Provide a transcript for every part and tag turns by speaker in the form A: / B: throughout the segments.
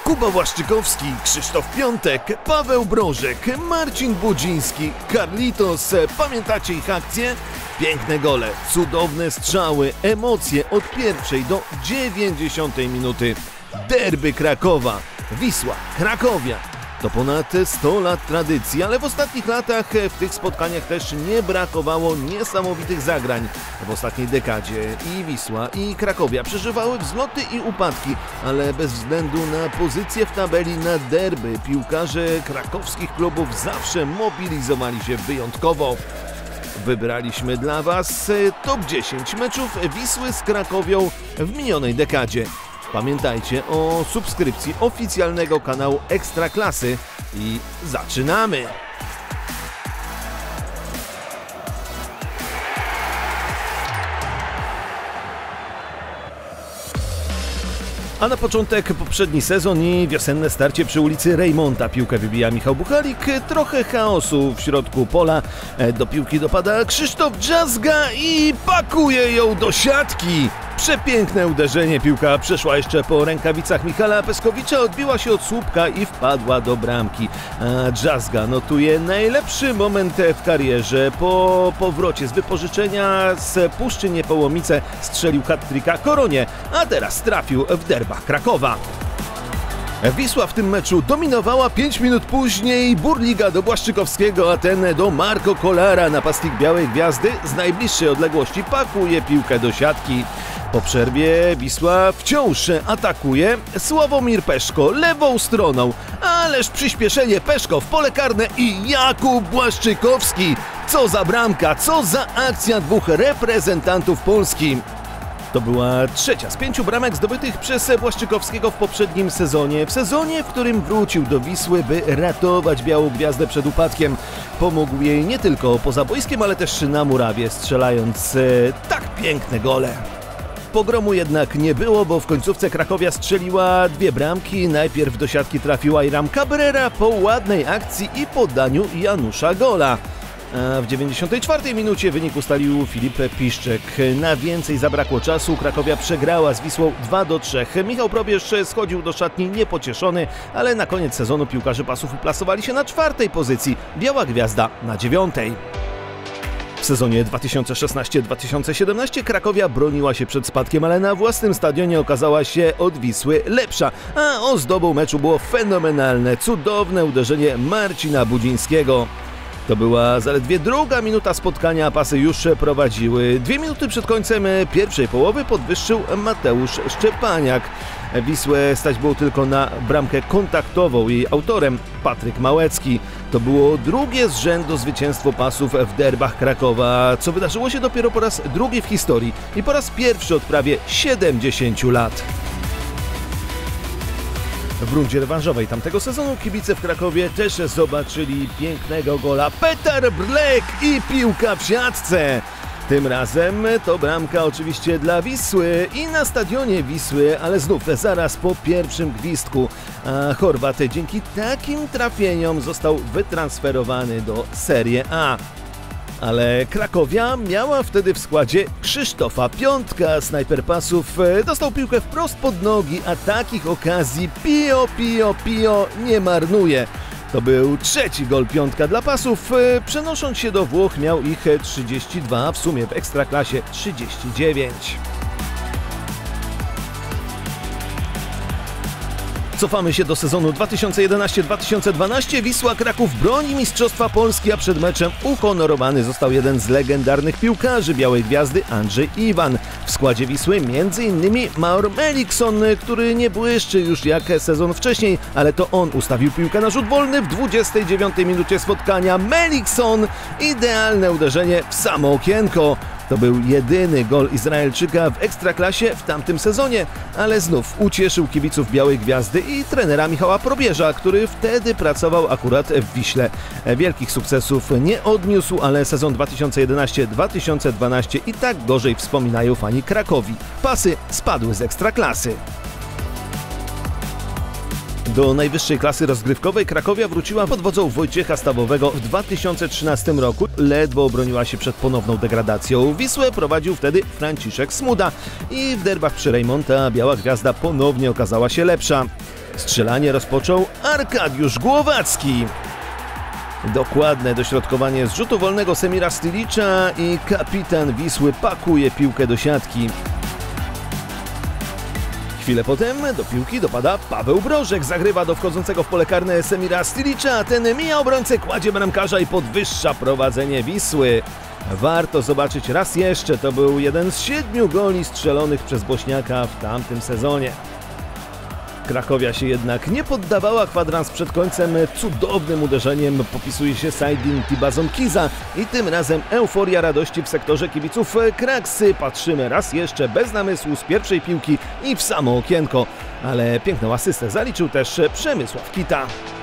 A: Kuba Błaszczykowski, Krzysztof Piątek, Paweł Brożek, Marcin Budziński, Carlitos. Pamiętacie ich akcje? Piękne gole, cudowne strzały, emocje od pierwszej do 90 minuty. Derby Krakowa, Wisła, Krakowia. To ponad 100 lat tradycji, ale w ostatnich latach w tych spotkaniach też nie brakowało niesamowitych zagrań. W ostatniej dekadzie i Wisła, i Krakowia przeżywały wzloty i upadki, ale bez względu na pozycję w tabeli na derby piłkarze krakowskich klubów zawsze mobilizowali się wyjątkowo. Wybraliśmy dla Was top 10 meczów Wisły z Krakowią w minionej dekadzie. Pamiętajcie o subskrypcji oficjalnego kanału Ekstraklasy i zaczynamy! A na początek poprzedni sezon i wiosenne starcie przy ulicy Rejmonta. Piłkę wybija Michał Buchalik, trochę chaosu w środku pola. Do piłki dopada Krzysztof Dżazga i pakuje ją do siatki. Przepiękne uderzenie, piłka przeszła jeszcze po rękawicach Michala Peskowicza, odbiła się od słupka i wpadła do bramki. A Dżazga notuje najlepszy moment w karierze. Po powrocie z wypożyczenia z Puszczy Niepołomice strzelił hat-tricka Koronie, a teraz trafił w derbach Krakowa. Wisła w tym meczu dominowała, 5 minut później Burliga do Błaszczykowskiego, a ten do Marco Kolara. Napastnik Białej Gwiazdy z najbliższej odległości pakuje piłkę do siatki. Po przerwie Wisła wciąż atakuje. Sławomir Peszko lewą stroną, ależ przyspieszenie, Peszko w pole karne i Jakub Błaszczykowski. Co za bramka, co za akcja dwóch reprezentantów Polski. To była trzecia z 5 bramek zdobytych przez Błaszczykowskiego w poprzednim sezonie. W sezonie, w którym wrócił do Wisły, by ratować Białą Gwiazdę przed upadkiem. Pomógł jej nie tylko poza boiskiem, ale też na murawie, strzelając tak piękne gole. Pogromu jednak nie było, bo w końcówce Krakowia strzeliła 2 bramki. Najpierw do siatki trafił Ayram Cabrera po ładnej akcji i podaniu Janusza Gola. A w 94 minucie wynik ustalił Filip Piszczek. Na więcej zabrakło czasu, Krakowia przegrała z Wisłą 2-3. Michał Probierz schodził do szatni niepocieszony, ale na koniec sezonu piłkarze pasów uplasowali się na 4. pozycji, Biała Gwiazda na 9. W sezonie 2016-2017 Krakowia broniła się przed spadkiem, ale na własnym stadionie okazała się od Wisły lepsza, a ozdobą meczu było fenomenalne, cudowne uderzenie Marcina Budzińskiego. To była zaledwie 2. minuta spotkania, a pasy już prowadziły. 2 minuty przed końcem pierwszej połowy podwyższył Mateusz Szczepaniak. Wisłę stać było tylko na bramkę kontaktową. Jej autorem Patryk Małecki. To było drugie z rzędu zwycięstwo pasów w derbach Krakowa, co wydarzyło się dopiero po raz drugi w historii i po raz pierwszy od prawie 70 lat. W rundzie rewanżowej tamtego sezonu kibice w Krakowie też zobaczyli pięknego gola. Petar Brlek i piłka w siatce. Tym razem to bramka oczywiście dla Wisły i na stadionie Wisły, ale znów zaraz po pierwszym gwizdku. A Chorwat dzięki takim trafieniom został wytransferowany do Serie A. Ale Krakowia miała wtedy w składzie Krzysztofa Piątka. Snajper pasów dostał piłkę wprost pod nogi, a takich okazji Pio nie marnuje. To był 3. gol Piątka dla pasów. Przenosząc się do Włoch miał ich 32, a w sumie w Ekstraklasie 39. Cofamy się do sezonu 2011-2012. Wisła Kraków broni Mistrzostwa Polski, a przed meczem uhonorowany został jeden z legendarnych piłkarzy Białej Gwiazdy, Andrzej Iwan. W składzie Wisły m.in. Maur Melikson, który nie błyszczy już jak sezon wcześniej, ale to on ustawił piłkę na rzut wolny w 29 minucie spotkania. Melikson, idealne uderzenie w samo okienko. To był jedyny gol Izraelczyka w Ekstraklasie w tamtym sezonie, ale znów ucieszył kibiców Białej Gwiazdy i trenera Michała Probierza, który wtedy pracował akurat w Wiśle. Wielkich sukcesów nie odniósł, ale sezon 2011-2012 i tak gorzej wspominają fani Krakowi. Pasy spadły z Ekstraklasy. Do najwyższej klasy rozgrywkowej Krakowia wróciła pod wodzą Wojciecha Stawowego w 2013 roku. Ledwo obroniła się przed ponowną degradacją. Wisłę prowadził wtedy Franciszek Smuda i w derbach przy Rejmonta Biała Gwiazda ponownie okazała się lepsza. Strzelanie rozpoczął Arkadiusz Głowacki. Dokładne dośrodkowanie z rzutu wolnego Semira Stilicza i kapitan Wisły pakuje piłkę do siatki. Chwilę potem do piłki dopada Paweł Brożek, zagrywa do wchodzącego w pole karne Semira Stilicza, ten mija obrońcę, kładzie bramkarza i podwyższa prowadzenie Wisły. Warto zobaczyć raz jeszcze, to był jeden z 7 goli strzelonych przez Bośniaka w tamtym sezonie. Krakowia się jednak nie poddawała, kwadrans przed końcem cudownym uderzeniem popisuje się Saidin Tibazon-Kiza i tym razem euforia radości w sektorze kibiców Kraksy. Patrzymy raz jeszcze bez namysłu z pierwszej piłki i w samo okienko, ale piękną asystę zaliczył też Przemysław Kita.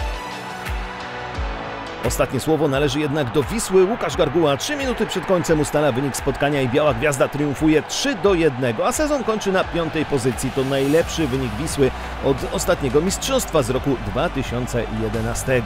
A: Ostatnie słowo należy jednak do Wisły. Łukasz Garguła 3 minuty przed końcem ustala wynik spotkania i Biała Gwiazda triumfuje 3-1, a sezon kończy na 5. pozycji. To najlepszy wynik Wisły od ostatniego mistrzostwa z roku 2011.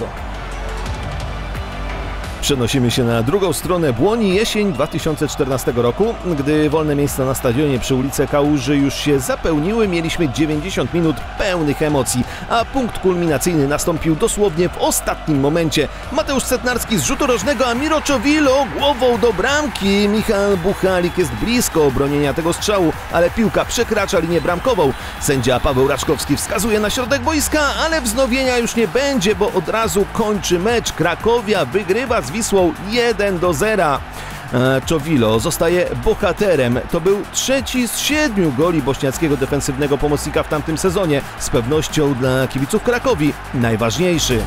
A: Przenosimy się na drugą stronę Błoni, jesień 2014 roku. Gdy wolne miejsca na stadionie przy ulicy Kałuży już się zapełniły, mieliśmy 90 minut pełnych emocji, a punkt kulminacyjny nastąpił dosłownie w ostatnim momencie. Mateusz Setnarski z rzutu rożnego, a Miro Czowilo głową do bramki. Michał Buchalik jest blisko obronienia tego strzału, ale piłka przekracza linię bramkową. Sędzia Paweł Raczkowski wskazuje na środek boiska, ale wznowienia już nie będzie, bo od razu kończy mecz. Krakowia wygrywa z Wisłą 1-0. Czowilo zostaje bohaterem. To był 3. z 7 goli bośniackiego defensywnego pomocnika w tamtym sezonie. Z pewnością dla kibiców Krakowi najważniejszy.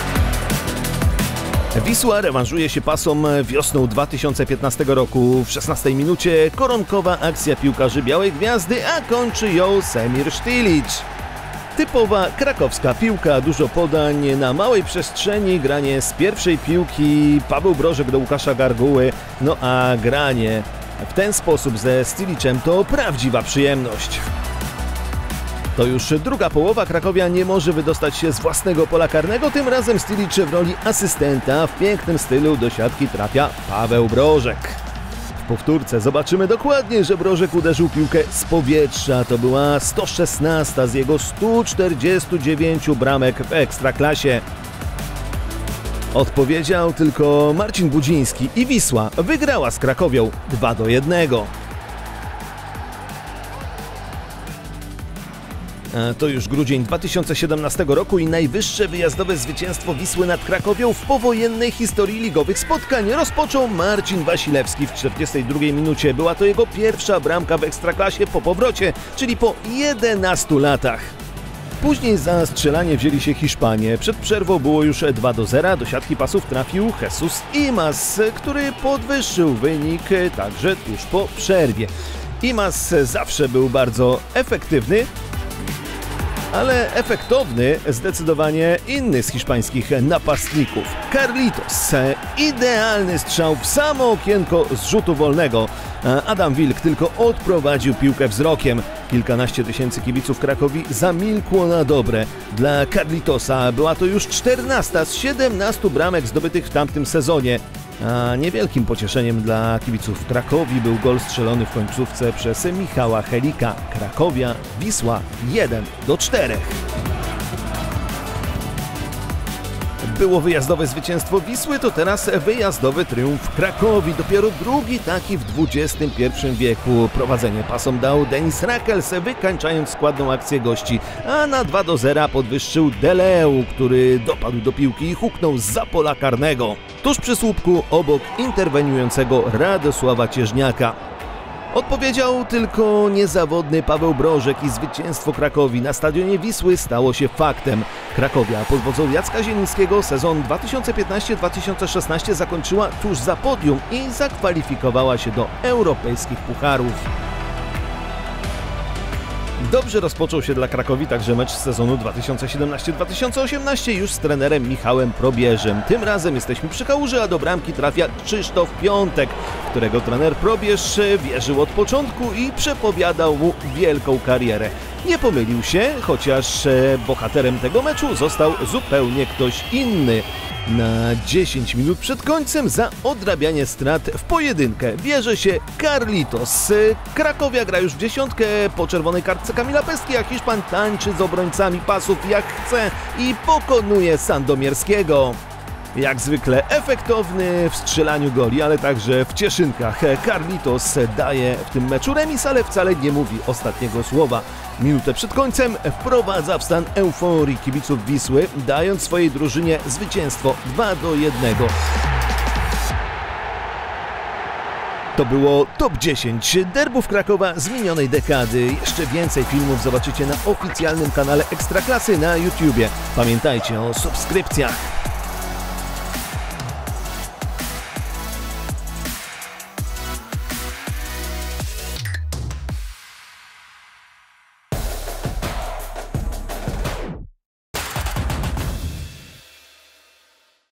A: Wisła rewanżuje się pasom wiosną 2015 roku. W 16 minucie koronkowa akcja piłkarzy Białej Gwiazdy, a kończy ją Semir Stilicz. Typowa krakowska piłka, dużo podań na małej przestrzeni, granie z pierwszej piłki, Paweł Brożek do Łukasza Garguły, no a granie w ten sposób ze Stiliczem to prawdziwa przyjemność. To już druga połowa, Krakowia nie może wydostać się z własnego pola karnego, tym razem Stilicz w roli asystenta, w pięknym stylu do siatki trafia Paweł Brożek. W powtórce zobaczymy dokładnie, że Brożek uderzył piłkę z powietrza. To była 116 z jego 149 bramek w Ekstraklasie. Odpowiedział tylko Marcin Budziński i Wisła wygrała z Krakowią 2-1. To już grudzień 2017 roku i najwyższe wyjazdowe zwycięstwo Wisły nad Krakowią w powojennej historii ligowych spotkań rozpoczął Marcin Wasilewski w 42 minucie. Była to jego pierwsza bramka w Ekstraklasie po powrocie, czyli po 11 latach. Później za strzelanie wzięli się Hiszpanie. Przed przerwą było już 2-0. Do siatki pasów trafił Jesus Imaz, który podwyższył wynik także tuż po przerwie. Imaz zawsze był bardzo efektywny, ale efektowny zdecydowanie inny z hiszpańskich napastników. Carlitos, idealny strzał w samo okienko z rzutu wolnego. Adam Wilk tylko odprowadził piłkę wzrokiem. Kilkanaście tysięcy kibiców Krakowi zamilkło na dobre. Dla Carlitosa była to już 14 z 17 bramek zdobytych w tamtym sezonie. A niewielkim pocieszeniem dla kibiców Krakowi był gol strzelony w końcówce przez Michała Helika. Krakowia, Wisła 1-4. Było wyjazdowe zwycięstwo Wisły, to teraz wyjazdowy triumf Krakowi. Dopiero drugi taki w XXI wieku. Prowadzenie pasom dał Denis Rakels, wykańczając składną akcję gości, a na 2-0 podwyższył Deleu, który dopadł do piłki i huknął zza pola karnego. Tuż przy słupku obok interweniującego Radosława Cieżniaka. Odpowiedział tylko niezawodny Paweł Brożek i zwycięstwo Krakowi na stadionie Wisły stało się faktem. Krakowia pod wodzą Jacka Zielińskiego sezon 2015-2016 zakończyła tuż za podium i zakwalifikowała się do europejskich pucharów. Dobrze rozpoczął się dla Krakowi także mecz z sezonu 2017-2018 już z trenerem Michałem Probierzem. Tym razem jesteśmy przy Kałuży, a do bramki trafia Krzysztof Piątek, którego trener Probierz wierzył od początku i przepowiadał mu wielką karierę. Nie pomylił się, chociaż bohaterem tego meczu został zupełnie ktoś inny. Na 10 minut przed końcem za odrabianie strat w pojedynkę bierze się Carlitos. Krakowia gra już w dziesiątkę po czerwonej kartce Kamila Pestki, a Hiszpan tańczy z obrońcami pasów jak chce i pokonuje Sandomierskiego. Jak zwykle efektowny w strzelaniu goli, ale także w cieszynkach. Carlitos daje w tym meczu remis, ale wcale nie mówi ostatniego słowa. Minutę przed końcem wprowadza w stan euforii kibiców Wisły, dając swojej drużynie zwycięstwo 2-1. To było Top 10 derbów Krakowa z minionej dekady. Jeszcze więcej filmów zobaczycie na oficjalnym kanale Ekstraklasy na YouTubie. Pamiętajcie o subskrypcjach.